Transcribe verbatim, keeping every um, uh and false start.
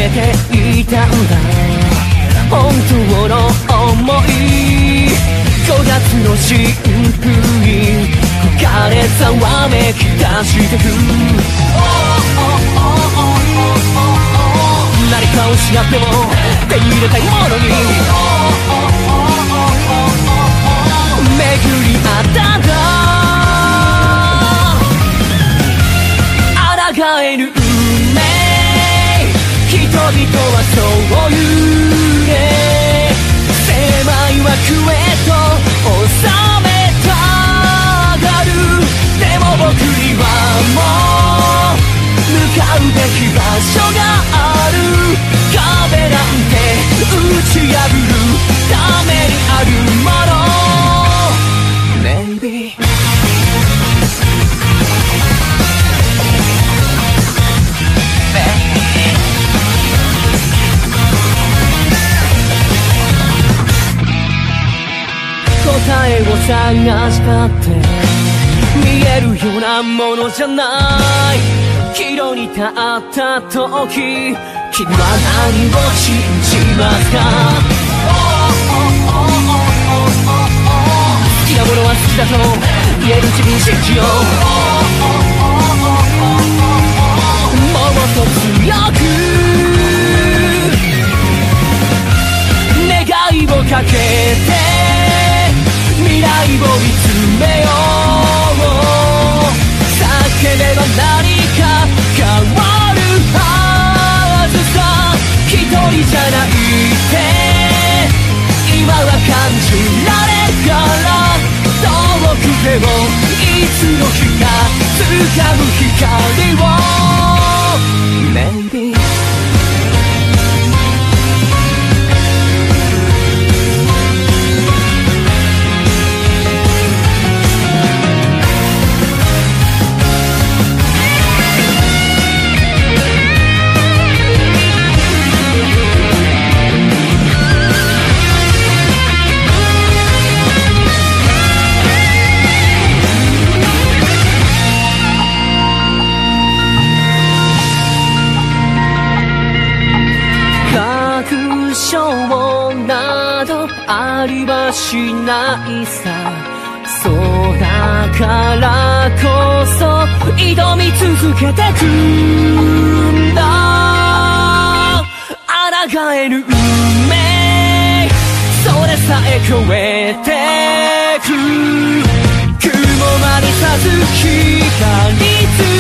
めていたんだ本当の想い。ごがつの新風に吹かれざわめき出してく。何かを失っても手に入れたいものに巡り合ったんだ。抗えぬ運命、人々はそう言うね。狭い枠へと収めたがる。でも僕にはもう向かうべき場所がある。壁なんて打ち破るためにあるもの Maybe答えを探したって見えるようなものじゃない。岐路に立った時君は何を信じますか。好きなものは好きだと言える自分信じよう。もっと強く願いをかけて未来を見つめよう。叫べば何か変わるはずさ。一人じゃないって今は感じられるから。遠くでもいつの日か掴む光を Maybeなどありはしないさ。そうだからこそ挑み続けてくんだ。抗えぬ運命、それさえ超えてく。雲間にさず光つ